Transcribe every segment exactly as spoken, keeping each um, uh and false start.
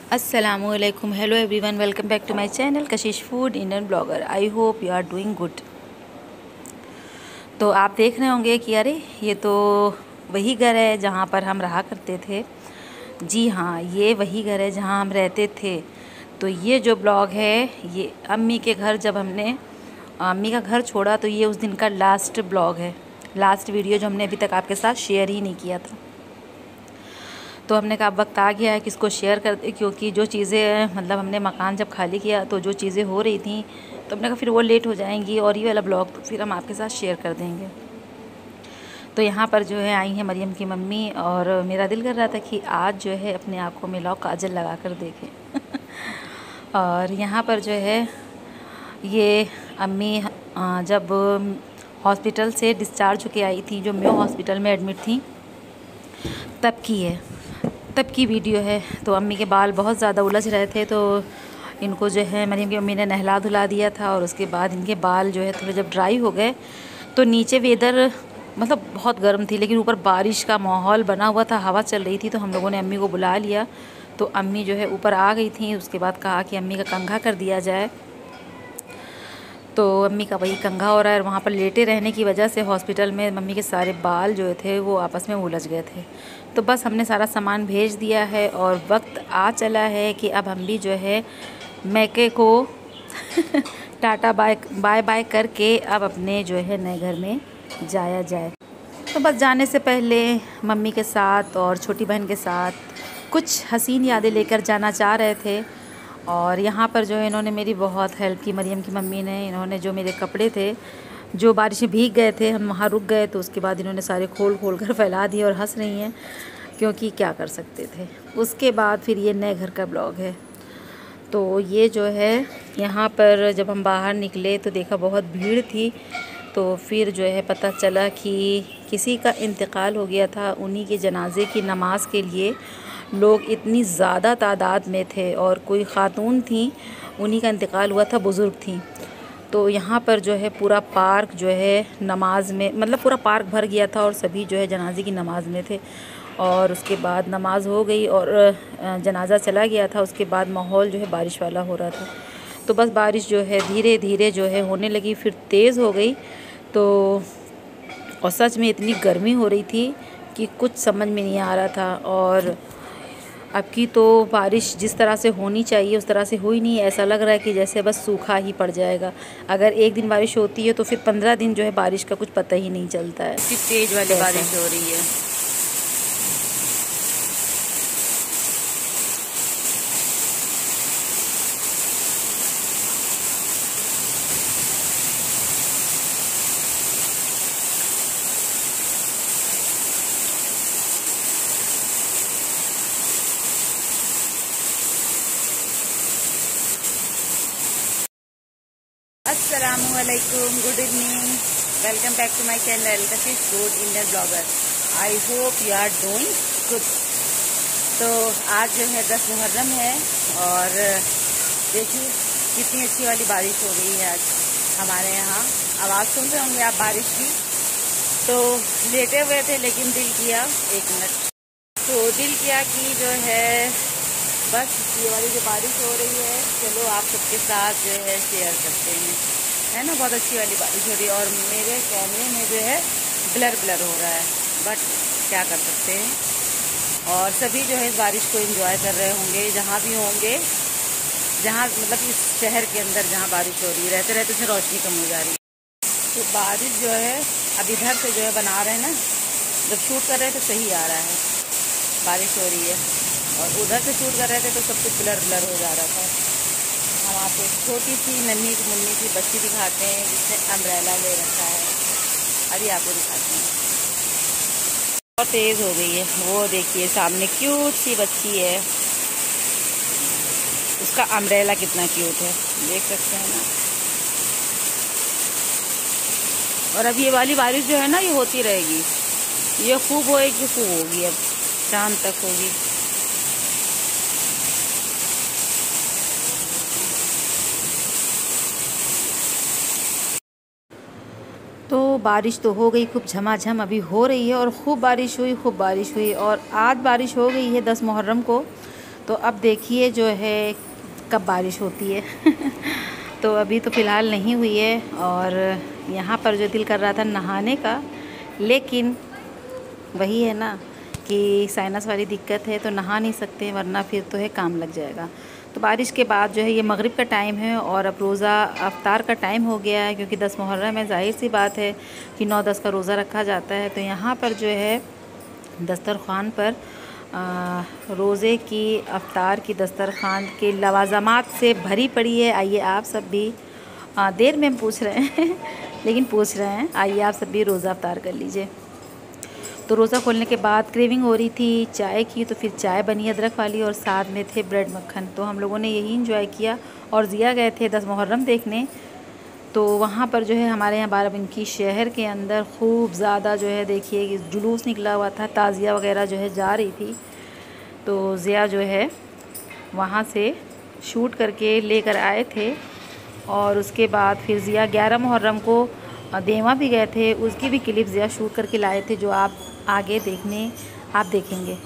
Assalamualaikum, hello everyone, welcome back to my channel Kashish food Indian blogger. I hope you are doing good. तो आप देख रहे होंगे कि अरे ये तो वही घर है जहाँ पर हम रहा करते थे। जी हाँ, ये वही घर है जहाँ हम रहते थे। तो ये जो ब्लॉग है ये अम्मी के घर, जब हमने अम्मी का घर छोड़ा तो ये उस दिन का लास्ट ब्लॉग है, लास्ट वीडियो जो हमने अभी तक आपके साथ शेयर ही नहीं किया था। तो हमने कहा अब वक्त आ गया है कि इसको शेयर कर दे, क्योंकि जो चीज़ें मतलब हमने मकान जब खाली किया तो जो चीज़ें हो रही थी तो हमने कहा फिर वो लेट हो जाएंगी और ये वाला ब्लॉग तो फिर हम आपके साथ शेयर कर देंगे। तो यहाँ पर जो है आई हैं मरियम की मम्मी, और मेरा दिल कर रहा था कि आज जो है अपने आँखों में लाओ काजल लगा कर देखें। और यहाँ पर जो है ये अम्मी जब हॉस्पिटल से डिस्चार्ज होके आई थी, जो मेयो हॉस्पिटल में एडमिट थी, तब की है तब की वीडियो है। तो अम्मी के बाल बहुत ज़्यादा उलझ रहे थे, तो इनको जो है मरियम की मम्मी ने नहला धुला दिया था। और उसके बाद इनके बाल जो है थोड़े जब ड्राई हो गए तो नीचे वेदर मतलब बहुत गर्म थी, लेकिन ऊपर बारिश का माहौल बना हुआ था, हवा चल रही थी। तो हम लोगों ने अम्मी को बुला लिया, तो अम्मी जो है ऊपर आ गई थी। उसके बाद कहा कि अम्मी का कंघा कर दिया जाए। तो अम्मी का वही कंघा हो रहा है, और वहाँ पर लेटे रहने की वजह से हॉस्पिटल में मम्मी के सारे बाल जो थे वो आपस में उलझ गए थे। तो बस हमने सारा सामान भेज दिया है और वक्त आ चला है कि अब हम भी जो है मैके को टाटा बाय बाय बाय करके अब अपने जो है नए घर में जाया जाए। तो बस जाने से पहले मम्मी के साथ और छोटी बहन के साथ कुछ हसीन यादें लेकर जाना चाह रहे थे। और यहाँ पर जो है इन्होंने मेरी बहुत हेल्प की, मरियम की मम्मी ने। इन्होंने जो मेरे कपड़े थे जो बारिश में भीग गए थे, हम वहाँ रुक गए तो उसके बाद इन्होंने सारे खोल खोल कर फैला दिए और हंस रही हैं, क्योंकि क्या कर सकते थे। उसके बाद फिर ये नए घर का ब्लॉग है। तो ये जो है यहाँ पर जब हम बाहर निकले तो देखा बहुत भीड़ थी। तो फिर जो है पता चला कि किसी का इंतकाल हो गया था। उन्हीं के जनाजे की नमाज़ के लिए लोग इतनी ज़्यादा तादाद में थे, और कोई ख़ातून थी, उन्हीं का इंतकाल हुआ था, बुज़ुर्ग थी। तो यहाँ पर जो है पूरा पार्क जो है नमाज में, मतलब पूरा पार्क भर गया था और सभी जो है जनाजे की नमाज़ में थे। और उसके बाद नमाज हो गई और जनाजा चला गया था। उसके बाद माहौल जो है बारिश वाला हो रहा था। तो बस बारिश जो है धीरे धीरे जो है होने लगी, फिर तेज़ हो गई। तो और सच में इतनी गर्मी हो रही थी कि कुछ समझ में नहीं आ रहा था। और अब की तो बारिश जिस तरह से होनी चाहिए उस तरह से हुई नहीं। ऐसा लग रहा है कि जैसे बस सूखा ही पड़ जाएगा। अगर एक दिन बारिश होती है तो फिर पंद्रह दिन जो है बारिश का कुछ पता ही नहीं चलता है। इतनी तेज़ वाली बारिश हो रही है। अस्सलामुअलैकुम, good evening, welcome back to my channel Kashish food Indian blogger. I hope you are doing good. तो आज जो है दस मुहर्रम है, और देखिए कितनी अच्छी वाली बारिश हो रही है आज हमारे यहाँ। आवाज़ सुन रहे होंगे आप बारिश की। तो लेटे हुए थे, लेकिन दिल किया एक मिनट तो दिल किया कि जो है बस ये वाली जो बारिश हो रही है, चलो आप सबके साथ जो है शेयर करते हैं, है ना। बहुत अच्छी वाली बारिश हो रही है, और मेरे कैमरे में जो है ब्लर ब्लर हो रहा है, बट क्या कर सकते हैं। और सभी जो है इस बारिश को एंजॉय कर रहे होंगे, जहाँ भी होंगे, जहाँ मतलब इस शहर के अंदर जहाँ बारिश हो रही है, रहते रहते उसमें रोशनी कम हो जा रही है। तो बारिश जो है अब इधर से जो है बना रहे हैं ना, जब शूट कर रहे थे सही आ रहा है, बारिश हो रही है, और उधर से शूट कर रहे थे तो सब कुछ ब्लर ब्लर हो जा रहा था। हम आपको एक छोटी सी नन्ही मुन्नी सी बच्ची दिखाते हैं जिसने अम्ब्रेला ले रखा है। अभी आपको दिखाते हैं। बहुत तेज़ हो गई है, वो देखिए सामने क्यूट सी बच्ची है, उसका अम्ब्रेला कितना क्यूट है, देख सकते हैं ना। और अब ये वाली बारिश जो है ना ये होती रहेगी, ये खूब होएगी, खूब होगी, अब शाम तक होगी। तो बारिश तो हो गई खूब झमाझम, अभी हो रही है, और खूब बारिश हुई, खूब बारिश हुई। और आज बारिश हो गई है दस मुहर्रम को। तो अब देखिए जो है कब बारिश होती है। तो अभी तो फ़िलहाल नहीं हुई है। और यहाँ पर जो दिल कर रहा था नहाने का, लेकिन वही है ना कि साइनस वाली दिक्कत है तो नहा नहीं सकते, वरना फिर तो है काम लग जाएगा। तो बारिश के बाद जो है ये मगरिब का टाइम है और अब रोज़ा अफ्तार का टाइम हो गया है, क्योंकि दस मुहर्रम में ज़ाहिर सी बात है कि नौ दस का रोज़ा रखा जाता है। तो यहाँ पर जो है दस्तरख़्वान पर रोज़े की अफ्तार की दस्तरख़्वान के लवाज़मात से भरी पड़ी है। आइए आप सब भी, आ, देर में हम पूछ रहे हैं लेकिन पूछ रहे हैं, आइए आप सब भी रोज़ा अफ्तार कर लीजिए। तो रोज़ा खोलने के बाद क्रेविंग हो रही थी चाय की, तो फिर चाय बनी अदरक वाली और साथ में थे ब्रेड मक्खन। तो हम लोगों ने यही इंजॉय किया। और ज़िया गए थे दस मुहर्रम देखने, तो वहाँ पर जो है हमारे यहाँ बाराबंकी शहर के अंदर खूब ज़्यादा जो है देखिए कि जुलूस निकला हुआ था, ताज़िया वगैरह जो है जा रही थी। तो ज़िया जो है वहाँ से शूट करके लेकर आए थे। और उसके बाद फिर ज़िया ग्यारह मुहर्रम को देवा भी गए थे, उसकी भी क्लिप ज़िया शूट करके लाए थे, जो आप आगे देखने आप देखेंगे।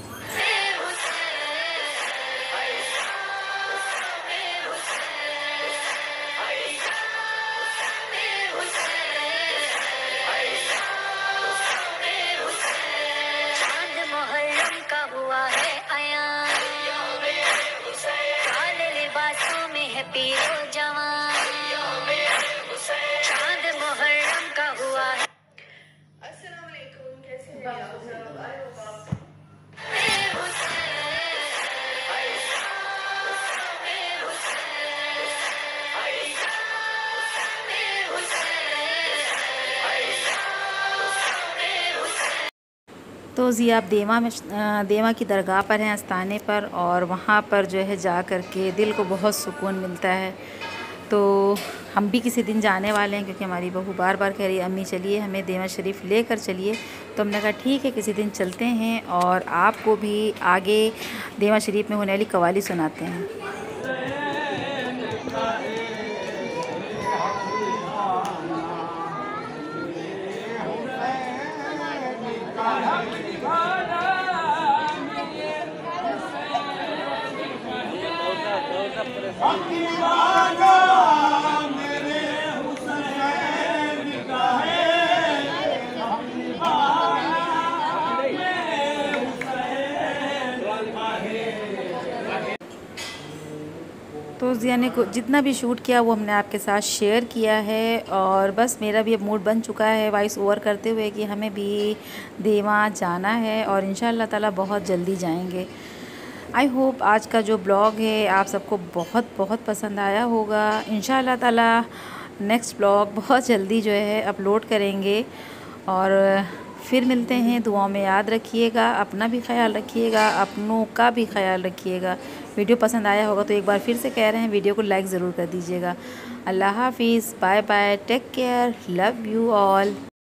तो ज़िया आप देवा में देवा की दरगाह पर हैं, आस्थाने पर, और वहाँ पर जो है जा कर के दिल को बहुत सुकून मिलता है। तो हम भी किसी दिन जाने वाले हैं, क्योंकि हमारी बहू बार बार कह रही है अम्मी चलिए हमें देवा शरीफ लेकर चलिए। तो हमने कहा ठीक है किसी दिन चलते हैं और आपको भी आगे देवा शरीफ में होने वाली कवाली सुनाते हैं। तो ज़िया ने जितना भी शूट किया वो हमने आपके साथ शेयर किया है। और बस मेरा भी अब मूड बन चुका है वॉइस ओवर करते हुए कि हमें भी देवा जाना है और इंशाअल्लाह ताला बहुत जल्दी जाएंगे। आई होप आज का जो ब्लॉग है आप सबको बहुत बहुत पसंद आया होगा। इंशाअल्लाह ताला नेक्स्ट ब्लॉग बहुत जल्दी जो है अपलोड करेंगे। और फिर मिलते हैं, दुआओं में याद रखिएगा, अपना भी ख्याल रखिएगा, अपनों का भी ख्याल रखिएगा। वीडियो पसंद आया होगा तो एक बार फिर से कह रहे हैं वीडियो को लाइक ज़रूर कर दीजिएगा। अल्लाह हाफिज़, bye bye, take care, love you all.